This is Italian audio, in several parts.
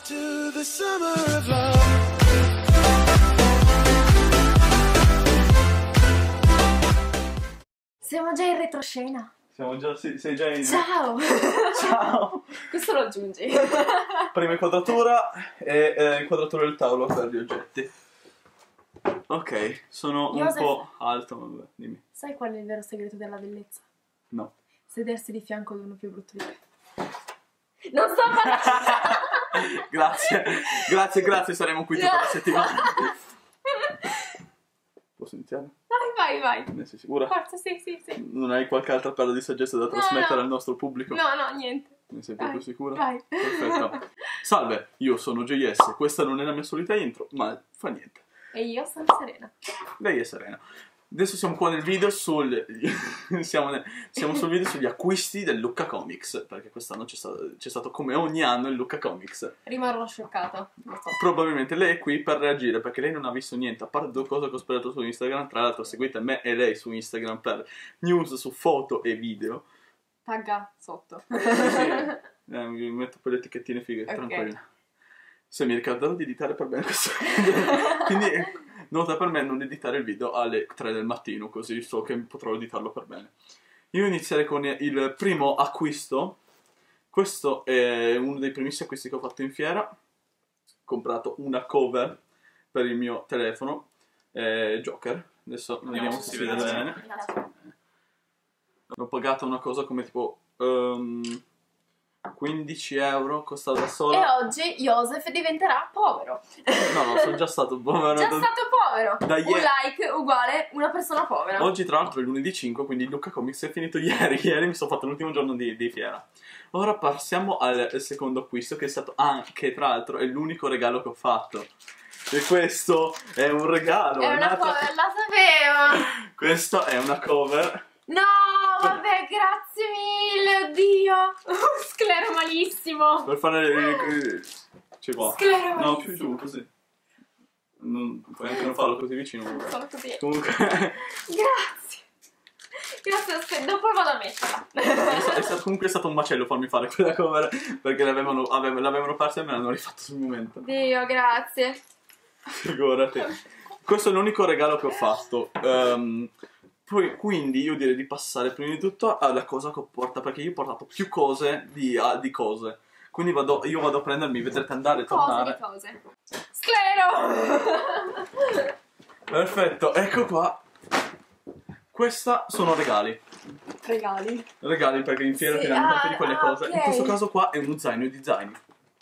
To the summer of love. Siamo già in retroscena. Siamo già, sì, sei già in... Ciao! Ciao! Questo lo aggiungi. Prima inquadratura e inquadratura del tavolo per gli oggetti. Ok, sono Joseph, un po' alto, vabbè, dimmi. sai qual è il vero segreto della bellezza? No. Sedersi di fianco ad uno più brutto di te. Non sto parlando! Grazie, saremo qui tutta la settimana. Posso iniziare? Vai. Ne sei sicura? Forza, sì. Non hai qualche altra perla di saggezza da trasmettere al nostro pubblico? No, niente. Ne sei proprio sicura? Vai. Perfetto. Salve, io sono JS, questa non è la mia solita intro, ma fa niente. E io sono Serena. Lei è Serena. Adesso siamo qua nel video siamo sul video sugli acquisti del Lucca Comics, perché quest'anno c'è stato come ogni anno il Lucca Comics. Rimarrò scioccata. Lo so. Probabilmente lei è qui per reagire, perché lei non ha visto niente, a parte due cose che ho spiegato su Instagram. Tra l'altro seguite me e lei su Instagram per news su foto e video. Tagga sotto. Sì, mi metto poi le etichettine fighe, Ok. tranquilla. Se mi ricorderò di editare per bene questo video. Quindi nota per me non editare il video alle 3 del mattino, così so che potrò editarlo per bene. Io inizierei con il primo acquisto. Questo è uno dei primissimi acquisti che ho fatto in fiera. Ho comprato una cover per il mio telefono, Joker. Adesso vediamo se si vede bene. L'ho pagata una cosa come tipo 15 euro, costa da E sola. oggi Joseph diventerà povero. No, sono già stato povero. Già stato povero. Da Un like uguale una persona povera. Oggi tra l'altro è lunedì 5, quindi il Lucca Comics è finito ieri. Ieri mi sono fatto l'ultimo giorno di fiera. Ora passiamo al secondo acquisto, che è stato anche, tra l'altro, è l'unico regalo che ho fatto. E questo è un regalo. È una cover, la sapevo. Questa è una cover. No, vabbè, grazie mille, oddio. Sclero malissimo. Per fare... C'è qua. Sclero No, malissimo. più giù, così. Puoi anche non farlo così vicino. Solo così. Comunque... Grazie, aspetta, dopo vado a metterla. Comunque è stato un macello farmi fare quella cover, perché l'avevano persa e me l'hanno rifatto sul momento. Dio, grazie. Figurati. Questo è l'unico regalo che ho fatto. Poi, quindi io direi di passare prima di tutto alla cosa che ho portato, perché io ho portato più cose di cose. Quindi io vado a prendermi, vedrete andare e tornare. Cose. Sclero. Perfetto, ecco qua. Questa sono regali. Regali perché in fiera Sì, ti danno tante di quelle cose. ok. In questo caso qua è uno zaino di zaini.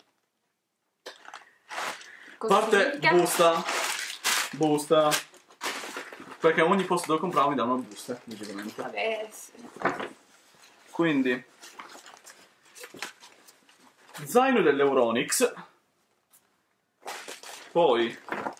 Parte busta. Perché ogni posto dove compravo mi danno una busta, logicamente. Vabbè, sì. Quindi zaino dell'Euronix. Poi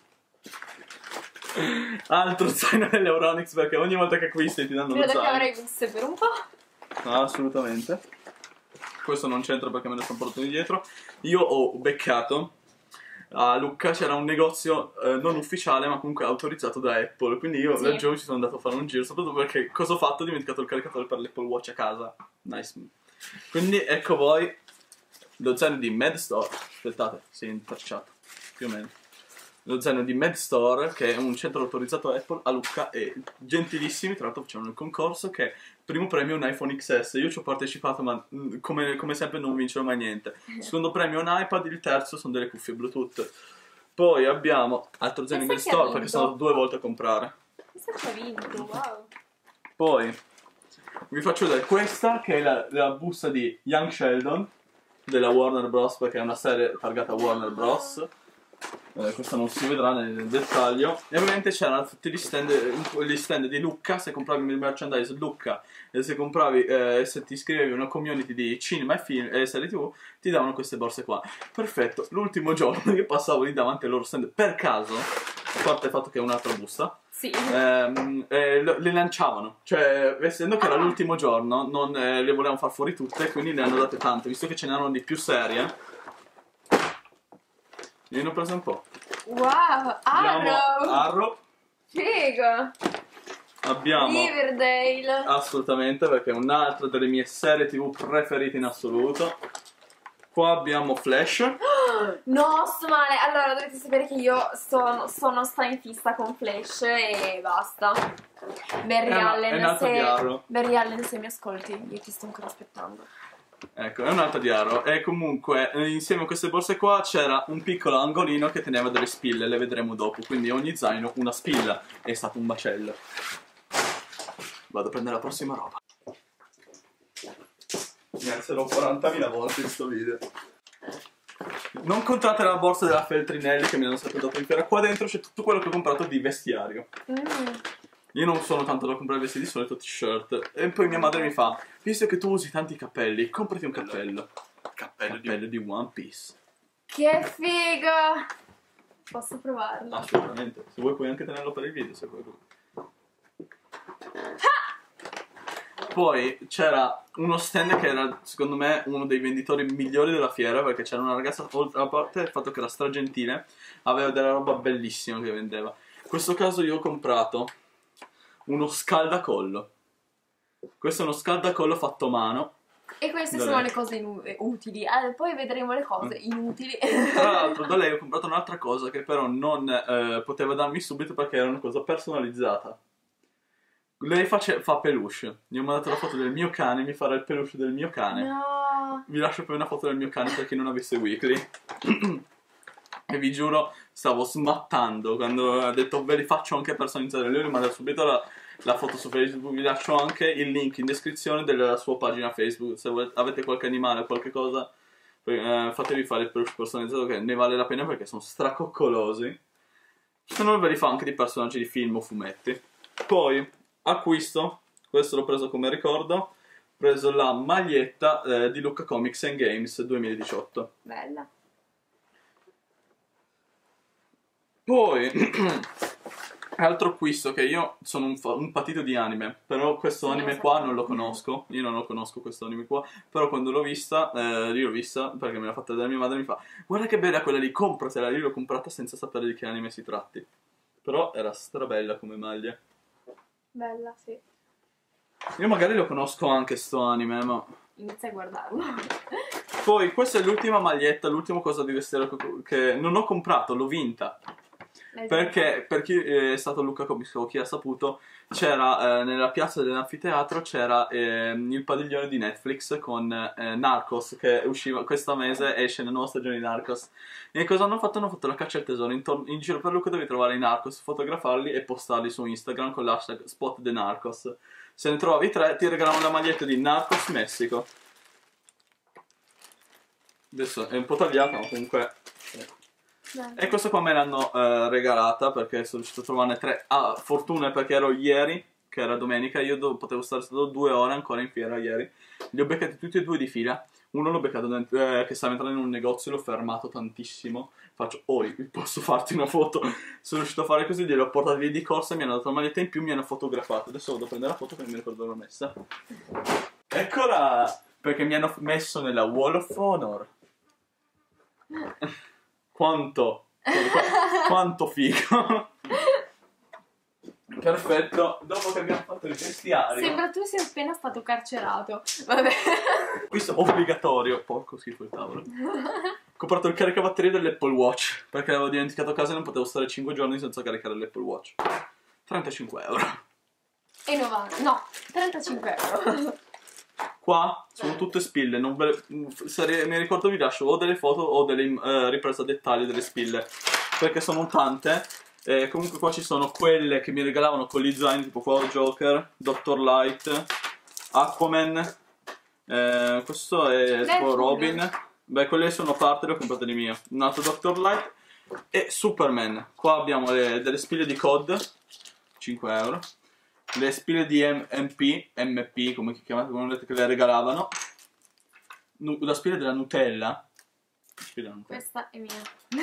altro zaino dell'Euronix, perché ogni volta che acquisti ti danno uno Credo che zaino. avrei guste per un po'. No, assolutamente. Questo non c'entra perché me lo sto portando dietro. Io ho beccato a Lucca, c'era un negozio non ufficiale ma comunque autorizzato da Apple, quindi io Sì. laggiù ci sono andato a fare un giro, soprattutto perché cosa ho fatto? Ho dimenticato il caricatore per l'Apple Watch a casa. Nice. Quindi ecco voi lo zaino di MedStore. Aspettate, si è intrecciato più o meno. Lo zaino di MedStore, che è un centro autorizzato Apple a Lucca, e gentilissimi, tra l'altro facevano il concorso, che primo premio è un iPhone XS. Io ci ho partecipato, ma come sempre non vincerò mai niente. Secondo premio è un iPad, il terzo sono delle cuffie Bluetooth. Poi abbiamo altro zaino di Chissà chi ha MedStore, perché vinto. sono andato 2 volte a comprare. Chissà che ha vinto, wow. Poi vi faccio vedere questa, che è la busta di Young Sheldon della Warner Bros, perché è una serie targata Warner Bros. Questa non si vedrà nel dettaglio. E ovviamente c'erano tutti gli stand di Lucca. Se compravi il merchandise Lucca e se compravi se ti iscrivevi a una community di cinema e film e serie TV, ti davano queste borse qua. Perfetto. L'ultimo giorno io passavo lì davanti al loro stand per caso, a parte il fatto che è un'altra busta, Sì. le lanciavano. Cioè, essendo che era l'ultimo giorno, non le volevano far fuori tutte, quindi ne hanno date tante. Visto che ce n'erano di più serie, io ne ho preso un po'. Wow, Abbiamo Arrow. Arrow. Figo. Abbiamo Riverdale. assolutamente, perché è un'altra delle mie serie TV preferite in assoluto. Qua abbiamo Flash. No, sto male. Allora, dovete sapere che io sono sta in fissa con Flash e basta. Barry Allen, se mi ascolti, io ti sto ancora aspettando. Ecco, è un altro di Arrow. E comunque, insieme a queste borse qua c'era un piccolo angolino che teneva delle spille, le vedremo dopo. Quindi ogni zaino una spilla. È stato un macello. Vado a prendere la prossima roba. Mi alzerò 40.000 volte in sto video. Non contate la borsa della Feltrinelli che mi hanno sempre dato in fiera. Qua dentro c'è tutto quello che ho comprato di vestiario. Io non sono tanto da comprare vestiti, di solito t-shirt. E poi mia madre mi fa: visto che tu usi tanti cappelli, comprati un cappello. Cappello di One Piece. Che figo! Posso provarlo? Assolutamente. Se vuoi puoi anche tenerlo per il video, se vuoi. Poi c'era uno stand che era secondo me uno dei venditori migliori della fiera, perché c'era una ragazza, a parte il fatto che era stragentile, aveva della roba bellissima che vendeva. In questo caso io ho comprato uno scaldacollo. Questo è uno scaldacollo fatto a mano. E queste sono le cose utili. Poi vedremo le cose inutili. Tra l'altro da lei ho comprato un'altra cosa che però non poteva darmi subito perché era una cosa personalizzata. Lei fa peluche. Gli ho mandato la foto del mio cane, mi farà il peluche del mio cane. No. Vi lascio poi una foto del mio cane per chi non avesse Weekly. E vi giuro, stavo smattando quando ha detto ve li faccio anche personalizzare. Lui mi manda subito la foto su Facebook. Vi lascio anche il link in descrizione della sua pagina Facebook. Se avete qualche animale o qualche cosa, fatevi fare il peluche personalizzato, che ne vale la pena perché sono stracoccolosi. Se no ve li fa anche di personaggi di film o fumetti. Poi acquisto, questo l'ho preso come ricordo, ho preso la maglietta di Lucca Comics and Games 2018. Bella. Poi altro acquisto, che io sono un patito di anime, però questo anime qua non lo conosco, io non lo conosco questo anime qua, però quando l'ho vista, perché me l'ha fatta vedere mia madre, mi fa: guarda che bella quella lì, compratela. Io l'ho comprata senza sapere di che anime si tratti, però era strabella come maglia. Bella, sì. Io magari lo conosco anche sto anime, ma Inizia a guardarlo. poi questa è l'ultima maglietta, l'ultima cosa di vestire che non ho comprato, l'ho vinta. Perché per chi è stato Lucca Comics o chi ha saputo, c'era nella piazza dell'anfiteatro c'era il padiglione di Netflix con Narcos, che usciva questo mese, esce la nuova stagione di Narcos. E cosa hanno fatto? Hanno fatto la caccia al tesoro. In giro per Lucca devi trovare i Narcos, fotografarli e postarli su Instagram con l'hashtag Spot the Narcos. Se ne trovavi 3 ti regalavano la maglietta di Narcos Messico. Adesso è un po' tagliata, ma comunque. E questa qua me l'hanno regalata perché sono riuscito a trovarne 3. Ah, fortuna, perché ero ieri, che era domenica, io potevo stare stato 2 ore ancora in fiera ieri. Li ho beccati tutti e 2 di fila. Uno l'ho beccato che stava entrando in un negozio, l'ho fermato tantissimo. Faccio: oi, posso farti una foto? Sono riuscito a fare così, gliel'ho portati via di corsa, mi hanno dato la maglietta in più, mi hanno fotografato. Adesso vado a prendere la foto che non mi ricordo dove l'ho messa. Eccola! Perché mi hanno messo nella Wall of Honor. Quanto figo. Perfetto. Dopo che abbiamo fatto il vestiario, Sembra tu sia appena stato carcerato. Vabbè. questo è obbligatorio. Porco schifo il tavolo. Ho comprato il caricabatterie dell'Apple Watch perché l'avevo dimenticato a casa e non potevo stare 5 giorni senza caricare l'Apple Watch. 35 euro. E 90. No, 35 euro. Qua sono tutte spille, se ne ricordo vi lascio o delle foto o delle riprese a dettaglio delle spille, perché sono tante. Comunque qua ci sono quelle che mi regalavano con gli zaini, tipo qua Joker, Dr. Light, Aquaman, questo è tipo Robin. Beh, quelle sono parte, le ho comprate di mio. Un altro Dr. Light e Superman. Qua abbiamo delle spille di COD, 5 euro. Le spille di MP, come si chiamate, come vedete, che le regalavano. La spilla della Nutella. Questa è mia.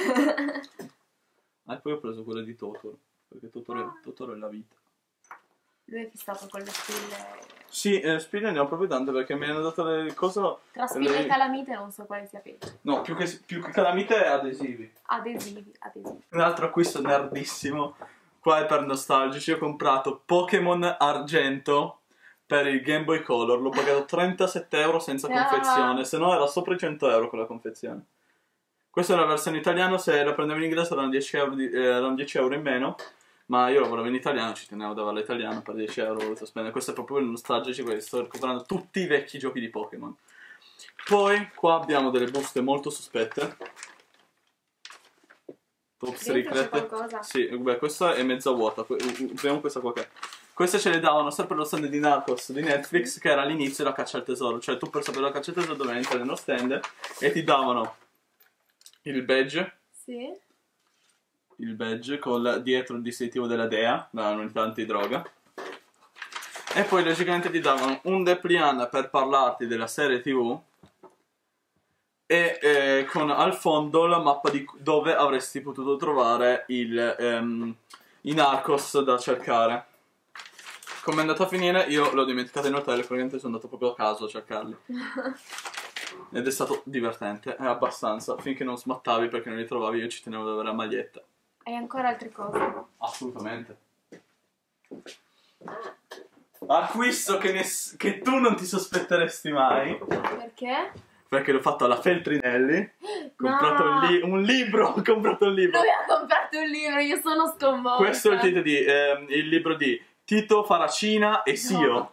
E poi ho preso quella di Totoro, perché Totoro è la vita. Lui è fissato con le spille. Sì, spille ne ho proprio tante perché mi hanno dato le cose. Tra spille e calamite non so quale sia peggio. No, più che calamite adesivi. Adesivi. Un altro acquisto nerdissimo. Qua è per nostalgici. Ho comprato Pokémon Argento per il Game Boy Color. L'ho pagato 37 euro senza confezione. Se no era sopra i 100 euro con la confezione. Questa è la versione italiana, se la prendevo in inglese erano 10 euro, erano 10 euro in meno, ma io lavoravo in italiano, ci tenevo ad averla italiana, per 10 euro ho voluto spendere. Questo è proprio il nostalgico, sto recuperando tutti i vecchi giochi di Pokémon. Poi qua abbiamo delle buste molto sospette. Top Secret. Sì, beh, questa è mezza vuota. Vediamo questa qua che... Queste ce le davano sempre allo stand di Narcos di Netflix, che era all'inizio la caccia al tesoro. Cioè tu per sapere la caccia al tesoro dovevi entrare nello stand e ti davano il badge. Sì. Il badge con dietro il distintivo della DEA, l'unità antidroga. E poi logicamente ti davano un dépliant per parlarti della serie TV e con al fondo la mappa di dove avresti potuto trovare i Narcos da cercare. Come è andato a finire? Io l'ho dimenticato in hotel, praticamente sono andato proprio a caso a cercarli. Ed è stato divertente, abbastanza, finché non smattavi perché non li trovavi, io ci tenevo ad avere la maglietta. Hai ancora altre cose? Assolutamente. Acquisto che tu non ti sospetteresti mai. Perché? Perché l'ho fatto alla Feltrinelli. Ho comprato un libro. Ho comprato un libro. Lui ha comprato un libro, io sono sconvolta. Questo è il titolo il libro di Tito Faracina e Sio.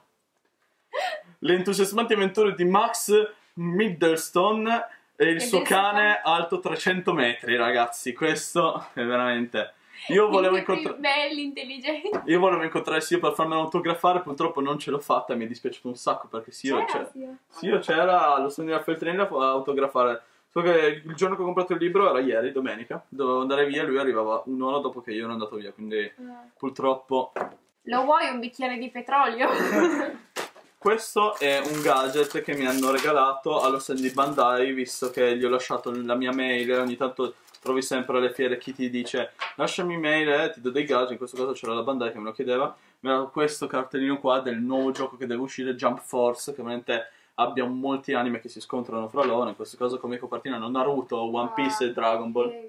Le entusiasmanti avventure di Max Middlestone e il suo cane alto 300 metri, ragazzi. Questo è veramente... Io volevo incontrare... belli, intelligenti. Io volevo incontrare Sio per farmelo autografare, purtroppo non ce l'ho fatta e mi è dispiaciuto un sacco perché Sio c'era allo stand della Feltrinelli a autografare. So che il giorno che ho comprato il libro era ieri, domenica. Dovevo andare via, lui arrivava un'ora dopo che io ero andato via, quindi purtroppo... Lo vuoi un bicchiere di petrolio? Questo è un gadget che mi hanno regalato allo stand di Bandai, visto che gli ho lasciato la mia mail e ogni tanto trovi sempre alle fiere chi ti dice lasciami mail e ti do dei gadget. In questo caso c'era la Bandai che me lo chiedeva. Mi ha dato questo cartellino qua del nuovo gioco che deve uscire, Jump Force, che veramente abbia molti anime che si scontrano fra loro. In questo caso come copertina hanno Naruto, One Piece e Dragon Ball.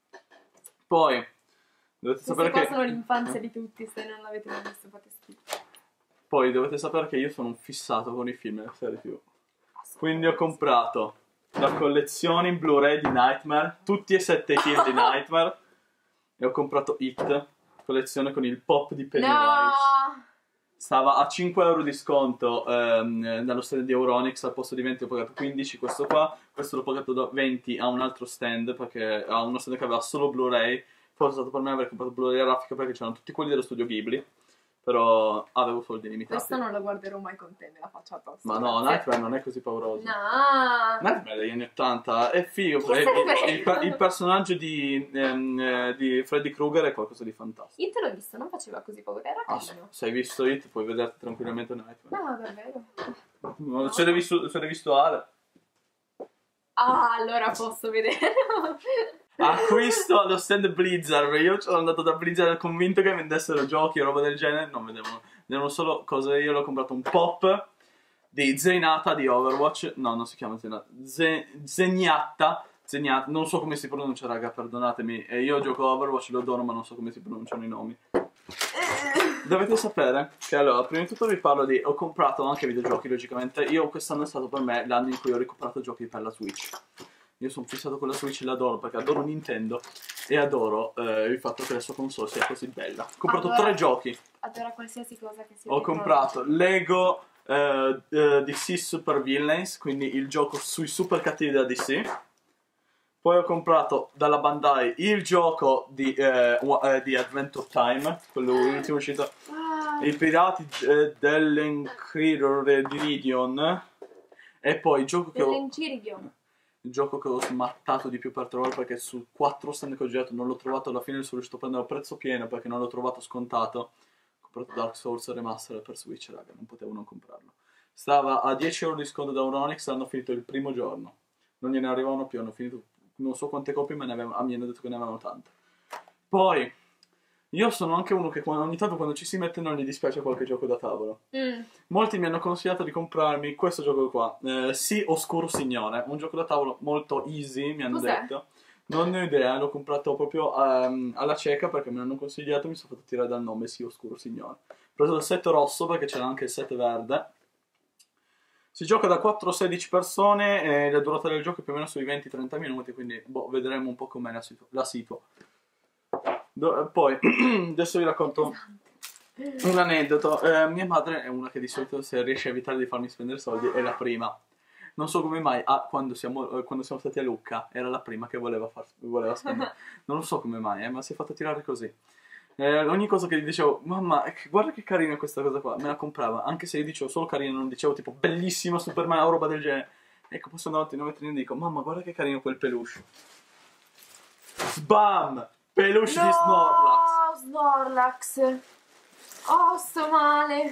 Poi dovete sapere che sono l'infanzia di tutti, se non l'avete mai visto fate schifo. Poi dovete sapere che io sono un fissato con i film e le serie TV. Quindi ho comprato la collezione in Blu-ray di Nightmare, tutti e 7 i film di Nightmare, e ho comprato It, collezione con il pop di Pennywise. No! Stava a 5 euro di sconto nello stand di Euronics, al posto di 20 ho pagato 15 questo qua. Questo l'ho pagato da 20 a un altro stand, perché a uno stand che aveva solo Blu-ray. Forse è stato per me aver comprato Blu-ray grafica perché c'erano tutti quelli dello studio Ghibli. Però avevo soldi limitati. Questo non lo guarderò mai con te, me la faccio addosso. Ma no, Nightmare non è così pauroso. No! Nightmare degli anni 80 è figo. Il personaggio di Freddy Krueger è qualcosa di fantastico. It l'ho visto, non faceva così paura, era carino. Se hai visto It puoi vederti tranquillamente Nightmare. No, davvero. No, se l'hai visto Ale. Ah, allora posso vederlo. Acquisto allo stand Blizzard. Io sono andato da Blizzard convinto che vendessero giochi o roba del genere. Non vedevano solo cose. Io l'ho comprato un pop di Zenyatta di Overwatch. No, non si chiama Zenyatta. Zenyatta. Non so come si pronuncia, raga, perdonatemi. Io gioco a Overwatch, lo adoro, ma non so come si pronunciano i nomi. Dovete sapere che allora, prima di tutto vi parlo di... Ho comprato anche videogiochi, logicamente. Io quest'anno è stato per me l'anno in cui ho recuperato giochi per la Switch. Io sono fissato con la Switch e l'adoro perché adoro Nintendo e adoro il fatto che la sua console sia così bella. Ho comprato 3 giochi. Adoro qualsiasi cosa che sia. Ho comprato Lego DC Super Villains, quindi il gioco sui super cattivi della DC. Poi ho comprato dalla Bandai il gioco di Adventure Time, quello ultimo uscito. I pirati dell'Enchiridion. E poi il gioco che il gioco che ho smattato di più per trovare, perché su 4 stand che ho girato non l'ho trovato, alla fine sono riuscito a prendere a prezzo pieno perché non l'ho trovato scontato. Ho comprato Dark Souls Remastered per Switch, raga, non potevo non comprarlo. Stava a 10 euro di sconto da Euronics, hanno finito il primo giorno. Non gliene arrivavano più, hanno finito non so quante copie, ma mi hanno detto che ne avevano tante. Poi io sono anche uno che ogni tanto quando ci si mette non gli dispiace qualche gioco da tavolo. Molti mi hanno consigliato di comprarmi questo gioco qua, Sì Oscuro Signore, un gioco da tavolo molto easy, mi hanno detto. Non ne ho idea, l'ho comprato proprio alla cieca perché me l'hanno consigliato, mi sono fatto tirare dal nome Sì Oscuro Signore. Ho preso il set rosso perché c'era anche il set verde. Si gioca da 4 o 16 persone e la durata del gioco è più o meno sui 20-30 minuti, quindi boh, vedremo un po' com'è la situa. Poi, adesso vi racconto un aneddoto. Mia madre è una che di solito, se riesce a evitare di farmi spendere soldi, è la prima. Non so come mai, quando siamo stati a Lucca, era la prima che voleva spendere. Non lo so come mai, ma si è fatta tirare così. Ogni cosa che gli dicevo, mamma, guarda che carina questa cosa qua, me la comprava. Anche se gli dicevo solo carina, non dicevo tipo bellissima Superman o roba del genere. Ecco, posso andare a 9 e dico, mamma, guarda che carino quel peluche. Sbam! Peluche di Snorlax. Snorlax. Oh, sto male.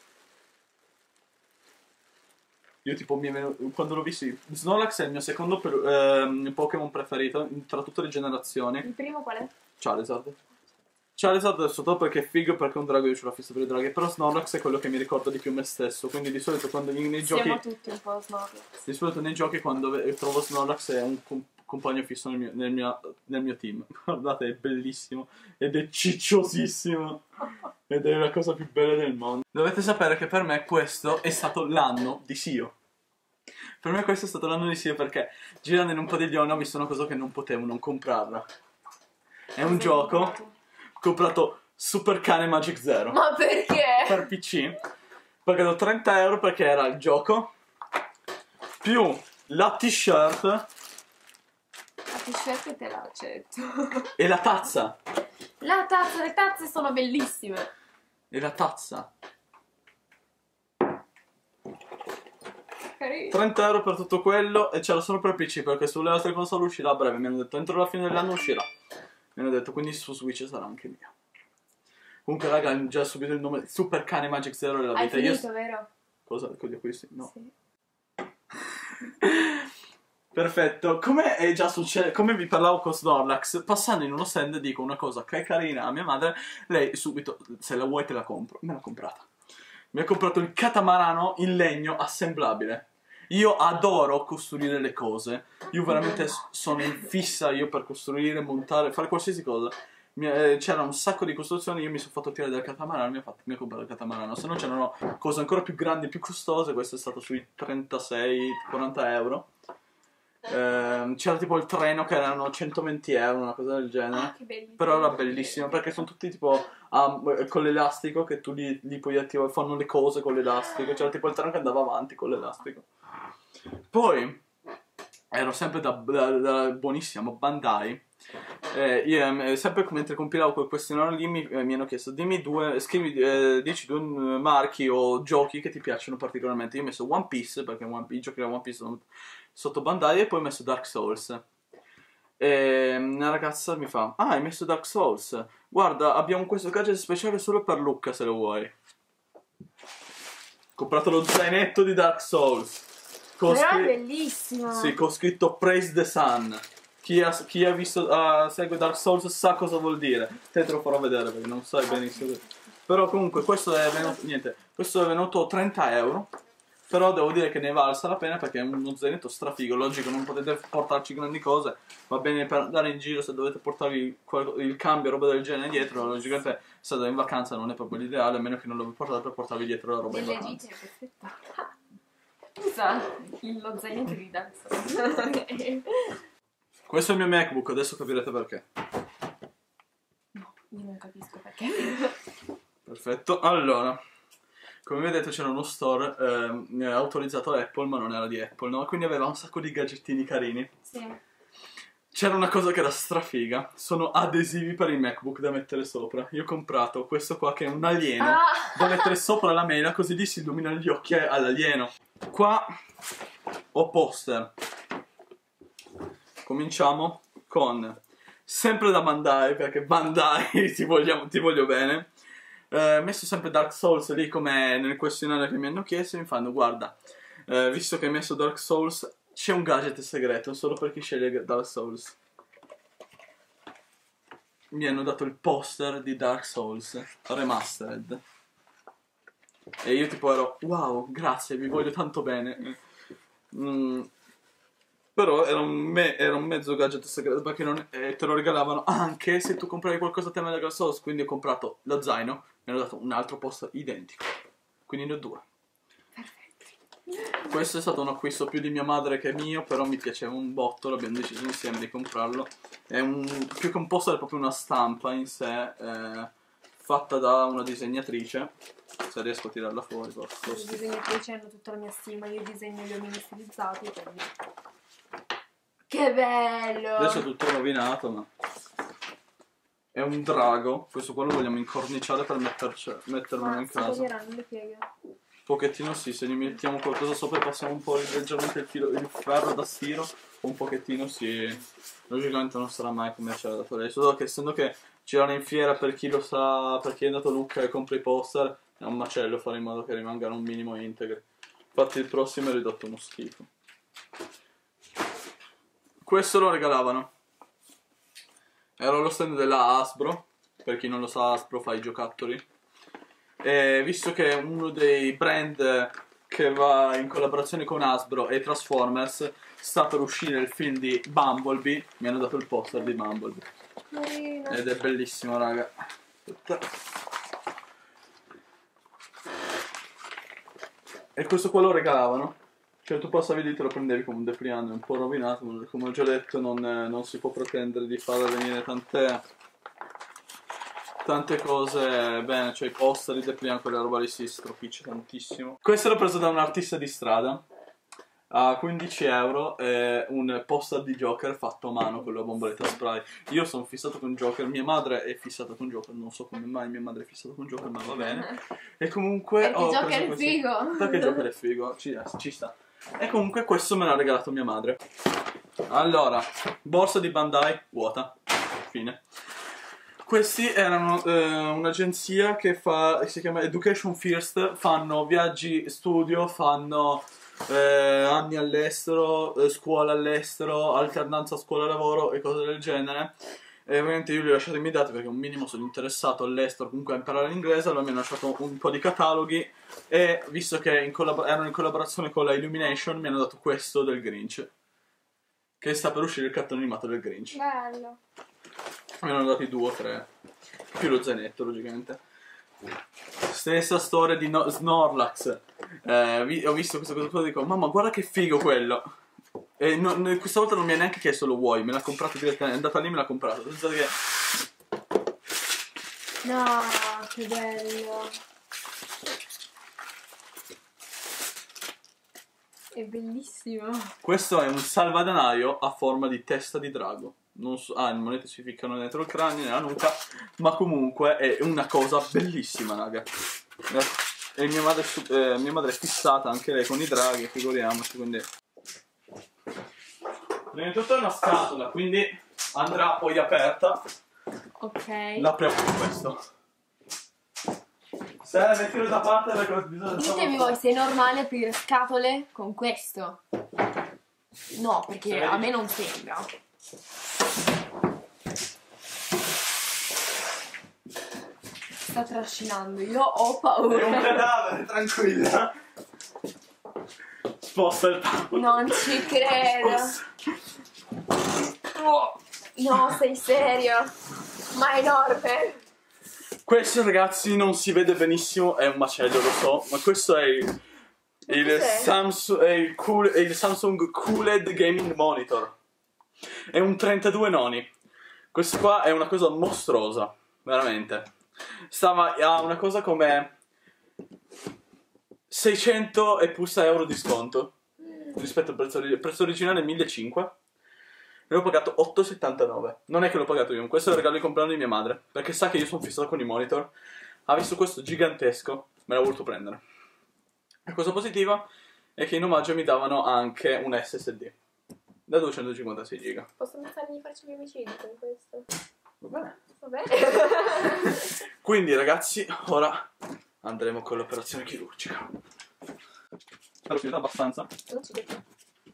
Io tipo quando l'ho visto, Snorlax è il mio secondo Pokémon preferito tra tutte le generazioni. Il primo qual è? Charizard. Charizard è sotto perché è figo, perché è un drago, io ce l'ho fisso per i draghi. Però Snorlax è quello che mi ricorda di più me stesso. Quindi di solito quando nei giochi... Siamo tutti un po' Snorlax. Di solito nei giochi quando trovo Snorlax è un compagno fisso nel mio team. Guardate, è bellissimo. Ed è cicciosissimo. Ed è la cosa più bella del mondo. Dovete sapere che per me questo è stato l'anno di Sio. Per me questo è stato l'anno di Sio perché girando in un padiglione ho visto una cosa che non potevo non comprarla. È un gioco... Ho comprato Super Cane Magic Zero. Ma perché? Per PC. Pagato 30 euro perché era il gioco più la t-shirt. La t-shirt te la accetto. E la tazza. La tazza, le tazze sono bellissime. E la tazza. Carino. 30 euro per tutto quello e c'era solo per PC perché sulle altre console uscirà a breve. Mi hanno detto entro la fine dell'anno uscirà. Mi hanno detto quindi su Switch sarà anche mio. Comunque raga, hanno già subito il nome Super Cane Magic Zero della vita. Hai finito, vero? Cosa? Con gli acquisti? No. Sì. Perfetto. Come è già successo, come vi parlavo con Snorlax, passando in uno stand dico una cosa che è carina a mia madre, lei subito, se la vuoi te la compro. Me l'ha comprata. Mi ha comprato il catamarano in legno assemblabile. Io adoro costruire le cose. Io veramente sono in fissa io per costruire, montare, fare qualsiasi cosa. C'era un sacco di costruzioni, io mi sono fatto tirare dal catamarano, mi ha comprato il catamarano. Se no c'erano cose ancora più grandi, più costose. Questo è stato sui 36-40 euro. C'era tipo il treno che erano 120 euro, una cosa del genere. Che bellissimo. Però era bellissimo perché sono tutti tipo con l'elastico che tu li puoi attivare, fanno le cose con l'elastico. C'era tipo il treno che andava avanti con l'elastico. Poi ero sempre da buonissimo Bandai. Io sempre mentre compilavo quel questionario lì mi hanno chiesto dici due marchi o giochi che ti piacciono particolarmente. Io ho messo One Piece perché i giochi da One Piece sono sotto Bandai e poi ho messo Dark Souls. E una ragazza mi fa hai messo Dark Souls? Guarda, abbiamo questo gadget speciale solo per Lucca se lo vuoi. Ho comprato lo zainetto di Dark Souls. Però è bellissimo. Sì, con scritto Praise the Sun. Chi ha visto, segue Dark Souls sa cosa vuol dire. Te lo farò vedere perché non sai benissimo. Però comunque questo è venuto 30 euro. Però devo dire che ne valsa la pena perché è uno zainetto strafigo. Logico, non potete portarci grandi cose. Va bene per andare in giro se dovete portarvi il cambio o roba del genere dietro. Logicamente se andate in vacanza non è proprio l'ideale, a meno che non lo portate per portarvi dietro la roba in vacanza. È perfetta. Scusa, lo zainetto di Dark Souls. Questo è il mio MacBook, adesso capirete perché. No, io non capisco perché. Perfetto, allora, come vi ho detto c'era uno store autorizzato da Apple, ma non era di Apple, no? Quindi aveva un sacco di gadgettini carini. Sì. C'era una cosa che era strafiga, sono adesivi per il MacBook da mettere sopra. Io ho comprato questo qua che è un alieno da mettere sopra la mela, così lì si illuminano gli occhi all'alieno. Qua ho poster. Cominciamo con, sempre da Bandai, perché Bandai ti voglio bene. Messo sempre Dark Souls lì come nel questionario che mi hanno chiesto. Mi fanno, guarda, visto che hai messo Dark Souls, c'è un gadget segreto solo per chi sceglie Dark Souls. Mi hanno dato il poster di Dark Souls Remastered. E io tipo ero, wow, grazie, vi voglio tanto bene. Però era un mezzo gadget segreto perché te lo regalavano anche se tu compravi qualcosa a tema di Dark Souls. Quindi ho comprato lo zaino, mi hanno dato un altro poster identico. Quindi ne ho due. Perfetti. Questo è stato un acquisto più di mia madre che mio, però mi piaceva un botto, l'abbiamo deciso insieme di comprarlo. È più che un poster, è proprio una stampa in sé, fatta da una disegnatrice. Se riesco a tirarla fuori, I disegnatrici hanno tutta la mia stima, io disegno gli uomini stilizzati, quindi... Che bello! Adesso è tutto rovinato, ma... È un drago, questo qua lo vogliamo incorniciare per metterlo in si casa. toglieranno le pieghe. Un pochettino sì, se gli mettiamo qualcosa sopra e passiamo un po' leggermente il ferro da stiro, un pochettino sì. Logicamente non sarà mai come c'era dato lei, solo che essendo che girare in fiera, per chi lo sa, per chi è andato a Lucca e compra i poster, è un macello fare in modo che rimangano un minimo integri. Infatti il prossimo è ridotto uno schifo. Questo lo regalavano. Era lo stand della Hasbro, per chi non lo sa Hasbro fa i giocattoli. E visto che uno dei brand che va in collaborazione con Hasbro e Transformers, sta per uscire il film di Bumblebee, mi hanno dato il poster di Bumblebee. Carino. Ed è bellissimo, raga. E questo qua lo regalavano. Cioè tu passavi lì, te lo prendevi come un depliant, è un po' rovinato, ma come ho già detto non si può pretendere di far venire tante cose bene, cioè i poster, i depliant, quella roba lì si stropiccia tantissimo. Questo l'ho preso da un artista di strada a 15 euro, un poster di Joker fatto a mano con la bomboletta spray. Io sono fissato con Joker, mia madre è fissata con Joker, non so come mai mia madre è fissata con Joker, ma va bene. E comunque perché Joker è figo. Perché Joker è figo, ci sta. E comunque questo me l'ha regalato mia madre. Allora, borsa di Bandai vuota. Fine. Questi erano un'agenzia che si chiama Education First, fanno viaggi studio, fanno anni all'estero, scuola all'estero, alternanza scuola-lavoro e cose del genere. E ovviamente io li ho lasciati i miei dati perché un minimo sono interessato all'estero comunque a imparare l'inglese, allora mi hanno lasciato un po' di cataloghi e visto che erano in collaborazione con la Illumination mi hanno dato questo del Grinch, che sta per uscire il cartone animato del Grinch. Bello. Mi hanno dati 2 o 3, più lo zainetto logicamente. Stessa storia di Snorlax. Ho visto questa cosa qua e dico mamma guarda che figo quello. E questa volta non mi ha neanche chiesto lo vuoi, me l'ha comprato direttamente, è andata lì e me l'ha comprato. Senza che... No, che bello. È bellissimo. Questo è un salvadanaio a forma di testa di drago. Non so, le monete si ficcano dentro il cranio, nella nuca, ma comunque è una cosa bellissima, raga. E mia madre è fissata anche lei con i draghi, figuriamoci, quindi... Prima di tutto è una scatola, quindi andrà poi aperta. Ok. L'apriamo con questo. Se la mettilo da parte perché bisogna... Ditemi voi se è normale aprire scatole con questo. No, perché a me non sembra. Sta trascinando, io ho paura. È un cadavere, tranquilla. Sposta il tavolo. Non ci credo. No, sei serio? Ma è enorme. Questo ragazzi non si vede benissimo, è un macello lo so, ma questo è il Samsung QLED Gaming Monitor. È un 32 noni. Questo qua è una cosa mostruosa, veramente. Stava a una cosa come 600 e puzza euro di sconto rispetto al prezzo originale. Il prezzo originale è 1.500. L'ho pagato 8,79. Non è che l'ho pagato io, questo è il regalo di compleanno di mia madre, perché sa che io sono fissato con i monitor. Ha visto questo gigantesco, me l'ha voluto prendere. La cosa positiva è che in omaggio mi davano anche un SSD da 256 giga. Posso pensare di farci gli omicidi con questo? Va bene. Va bene. Quindi ragazzi, ora andremo con l'operazione chirurgica. Spero si veda abbastanza. Non ci vedo.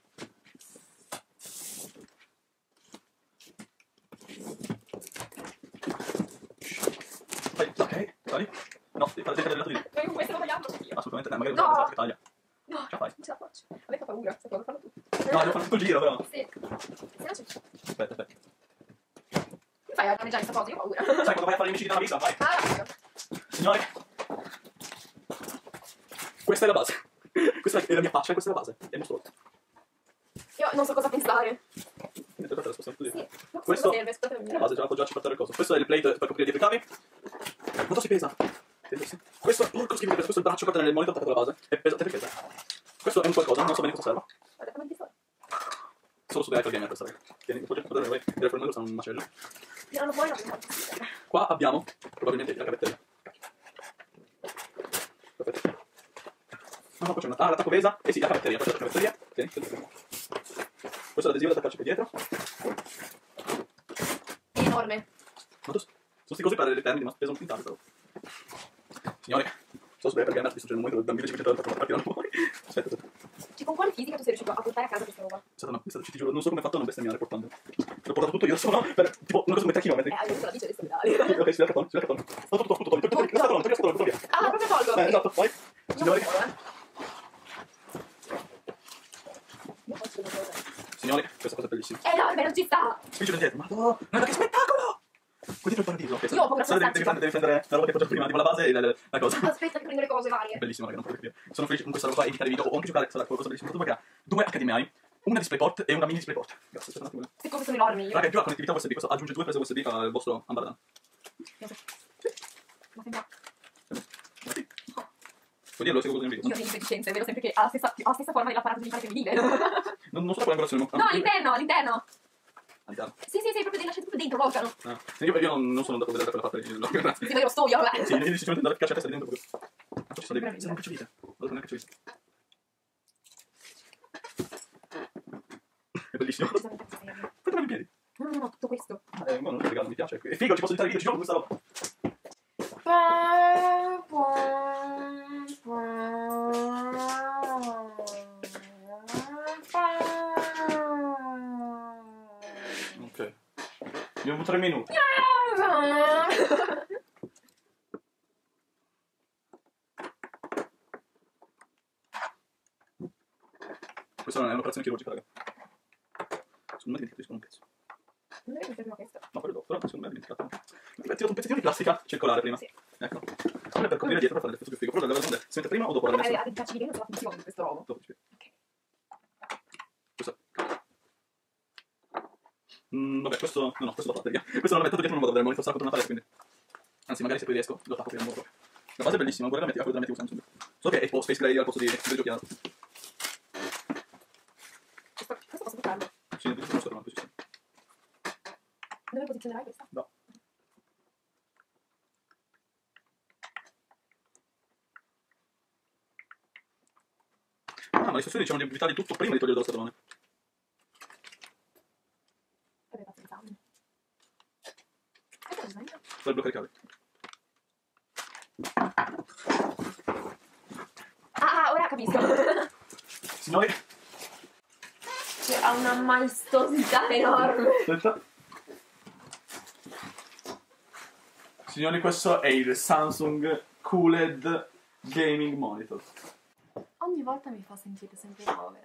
Ok, vai. No, devi fare sempre delle Perché con questo lo tagliamo? assolutamente, magari No. non che taglia. No, Ce la fai? non ce la faccio. A me fa paura, se può farlo tu. No, devo fare tutto il giro però. Sì. Se no ci... Aspetta. Come fai a organizzare questa cosa? Io ho paura. Sai quando vai a fare gli omicidi della vita? Vai. Ah, Signore. Questa è la base. Questa Questa è la mia faccia e questa è la base. È molto. Io non so cosa pensare. Niente, per te la spostiamo così. Sì. No, Questo serve, scusate, è la base, ce la appoggiarci per fare il coso. Questo è il plate per coprire dietro i cavi. Quanto si pesa? Questo, porco schifo, questo è il braccio che nel monitor attaccato alla base. È pesante, pesa. Questo è un qualcosa, non so bene cosa serva. Guarda come ti sto. Solo su Director Gamer questa, raga. Tieni, poi Director Gamer sono un macello. Tirano fuori la Qua abbiamo probabilmente la cavetteria. Perfetto. No, poi c'è una l'attacco pesa. Eh sì, la cavetteria, questa è la cavetteria. Tieni, questo è l'adesivo da attaccarci qui dietro. È enorme. Quanto sono sti cose per le termini, ma pesano un quintale però. Signore, so super perché è andato distruggendo un momento del 1500 per partire fuori. Aspetta. Cioè, con quale fisica tu sei riuscito a portare a casa questa roba? Ti giuro, non so come hai fatto a non bestemmiare portando. L'ho portato tutto io solo per tipo una cosa come 3 km. Adesso la dice adesso dai. Ok, si vede il cartone. No, tutto, togli via. Ah, proprio tolgo. Esatto, poi. Signori, signori, questa cosa è bellissima. È enorme, non ci sta. Spingi indietro, madonna, guarda che spettacolo! Qua dietro il paradiso. Okay, Io ho paura devi prendere la roba che ho prima, tipo la base e la cosa. Aspetta che prendo le cose varie. Bellissimo, raga, non potete capire. Sono felice con questa roba qua, editare video o anche giocare, sarà qualcosa bellissimo. Tutto perché ha 2 HDMI, una DisplayPort e una mini DisplayPort. Grazie, aspetta un attimo. Queste cose sono enormi. Io. Raga, in più la connettività USB, questo aggiunge 2 prese USB al vostro Ambardan. Ma sembra. Puoi dirlo se qualcosa in video? Io di efficienza, vedo sempre che ha la stessa forma dell'apparato di fare femminile. Non so quale angolazione. No, all'interno. All'interno. Sì, proprio devi lasciare tutto dentro, volcano. Io non sono andato a vedere quella parte lì. Grazie. Sì, ma io lo sto io, vabbè. Sì, devi semplicemente andare a cacciare testa di dentro proprio. Ma ci sono dei... Sono un cacciavite. Guarda, non è cacciavite. È bellissimo. Fai i piedi. No, tutto questo. Non lo regalo, mi piace. È figo, ci posso entrare io, ci gioco questa roba. Ok. Abbiamo 3 minuti. Questa non è un'operazione chirurgica, raga. Secondo me dimenticato un pezzo. Non è che questo. No, quello dopo, però secondo me è dimenticato. Mi ho tirato un pezzettino di plastica circolare prima. Sì. Ecco. Quello è per coprire dietro per fare l'effetto più figo. Però la domanda è, si mette prima o dopo la messa? Ad farci vedere la funzione di questo robo. Dopo ci spiego. Ok. Questo. Vabbè, questo... No, questo lo fate via. Questo non lo metto dietro, non vado a vedere il monitor, sarà contro Natale, quindi... Anzi, magari se poi riesco, lo tappo per un modo. La base è bellissima, guarda la metti con Samsung. So che è tipo Space Gray al posto di grigio chiaro. Questo posso buttarlo? Sì, non so come posizione. Dove posizionerai questa? No. Ah, ma le istruzioni diciamo di evitare tutto prima di togliere dallo scatolone. Vabbè, faccio l'esame. Cosa è? Per bloccare i cavi. Ah, ora capisco. Signori, Cioè, ha una maestosità enorme. aspetta. Signori, questo è il Samsung QLED Gaming Monitor. Ogni volta mi fa sentire sempre povera.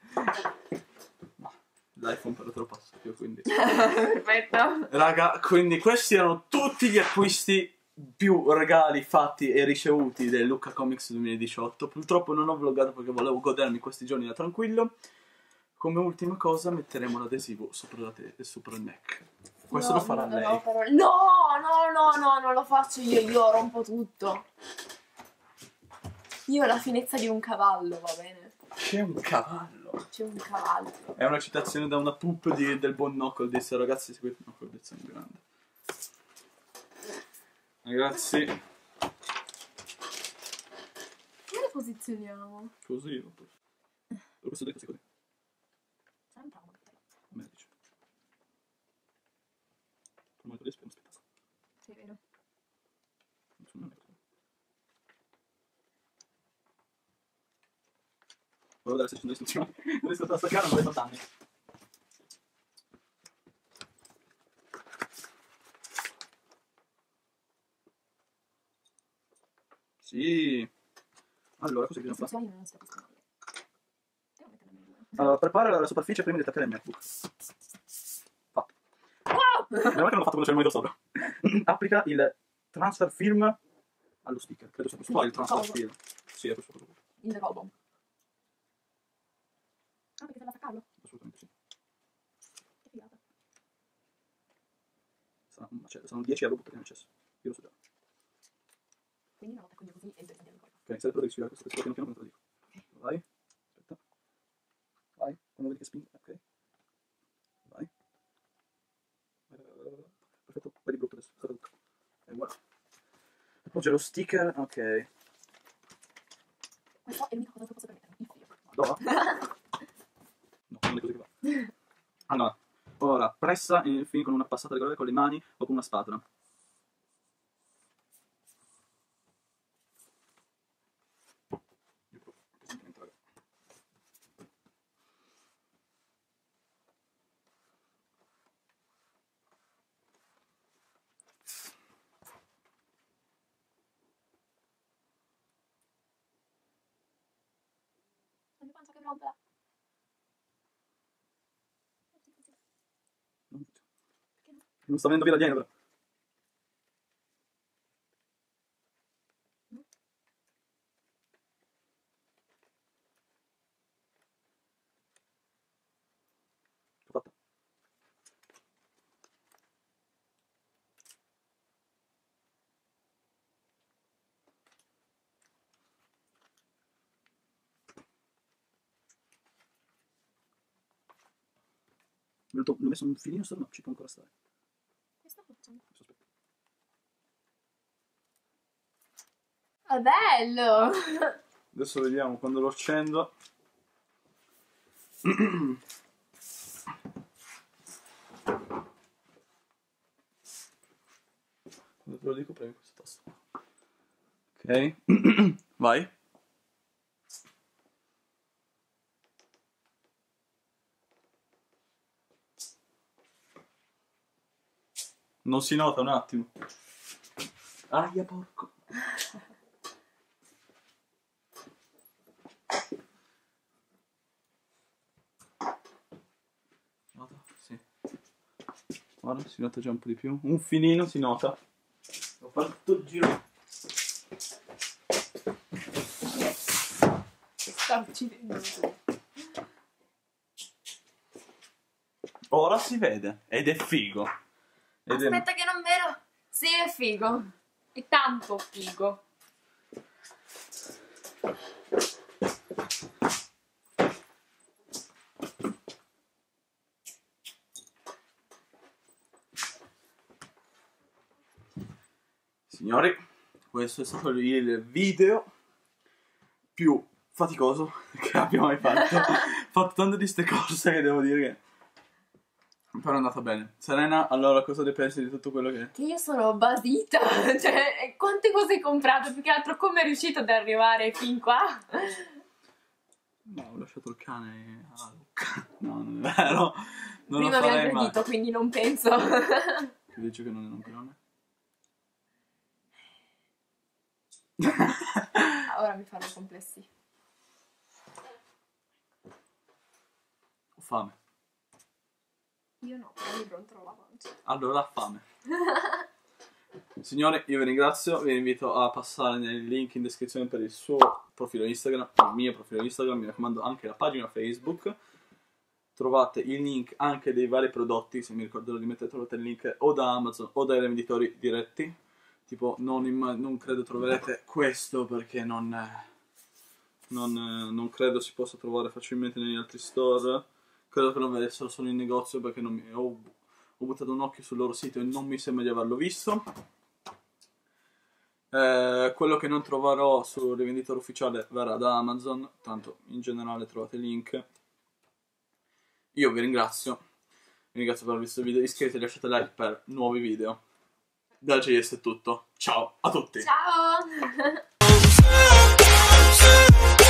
L'iPhone però te lo passo io, quindi. Perfetto. Raga, quindi questi erano tutti gli acquisti più regali fatti e ricevuti del Lucca Comics 2018. Purtroppo non ho vloggato perché volevo godermi questi giorni da tranquillo. Come ultima cosa metteremo l'adesivo sopra sopra il neck. Questo No, lo farà lei. No, non lo faccio io rompo tutto. Io ho la finezza di un cavallo, va bene? C'è un cavallo. C'è un cavallo. È una citazione da una pup del buon Knuckle. Disse ragazzi, seguite Knuckle, è un grande. Ragazzi, Come le posizioniamo? così. Questo detto così. Sempre un po'. A me dice. Per me adesso è uno spettacolo. Sì, vero. Non è così. Volevo vedere se ci sono istruzioni. Non riesco a staccare, non ho 28 anni. Sì. Allora, cosa bisogna fare? Non si capiscono. Devo metterla meglio. Allora, prepara la superficie prima di attaccare il MacBook. Fatto. Wow! Meno male che non l'ho fatto quando c'è il monitor sopra. Applica il transfer film allo sticker. Credo sia questo qua il transfer film. Sì, è questo. Il robot. Saranno 10 euro per accesso. Io lo so già. Quindi una volta che così entro in ancora. Ok, se devo spiegare questo piano piano, te lo dico. Ok. Vai. Aspetta. Vai. Quando vedi che spingo. Ok. Vai. Perfetto. Vedi brutto adesso. Sta tutto. E voilà. Appoggia lo sticker. Ok. Questa è l'unica cosa che posso permettermi. Il filo. Dove? No, non è così che va. Allora, ora pressa e fini con una passata regolare con le mani o con una spatola. Non mi penso che rompa. Non sta venendo via la Ginevra. L'ho fatta. L'ho messo un filino solo, no, ci può ancora stare. Questo lo facciamo. Aspetta. È bello! Adesso vediamo quando lo accendo. Quando te lo dico premi questo tasto. Ok. Vai. Non si nota un attimo. Aia porco. Nota? Sì. Guarda, si nota già un po' di più. Un filino si nota. Ho fatto il giro. Sta uccidendo. Ora si vede. Ed è figo. Aspetta che non vedo. Sì, è figo. È tanto figo. Signori, questo è stato il video più faticoso che abbia mai fatto. Ho fatto tante di ste cose che devo dire che... Però è andata bene. Serena, allora cosa ne pensi di tutto quello che... Che io sono basita. Cioè, quante cose hai comprato? Più che altro come è riuscito ad arrivare fin qua? No, ho lasciato il cane a Luca. No, non è vero. Non Prima lo mi hai farei mai. aggredito, quindi non penso. Che dice che non è un pilone? Ora mi fanno complessi. Ho fame. Io no, però mi brontolo la pancia. Allora ha fame. Signore, io vi ringrazio, vi invito a passare nel link in descrizione per il suo profilo Instagram, il mio profilo Instagram, mi raccomando anche la pagina Facebook. Trovate il link anche dei vari prodotti, se mi ricorderò di mettere, trovate il link o da Amazon o dai venditori diretti. Tipo non credo troverete questo perché non credo si possa trovare facilmente negli altri store. Credo che lo vedessero solo in negozio perché non mi, ho buttato un occhio sul loro sito e non mi sembra di averlo visto. Quello che non troverò sul rivenditore ufficiale verrà da Amazon, tanto in generale trovate il link. Io vi ringrazio per aver visto il video, iscrivetevi e lasciate like per nuovi video. Da GS è tutto, ciao a tutti! Ciao!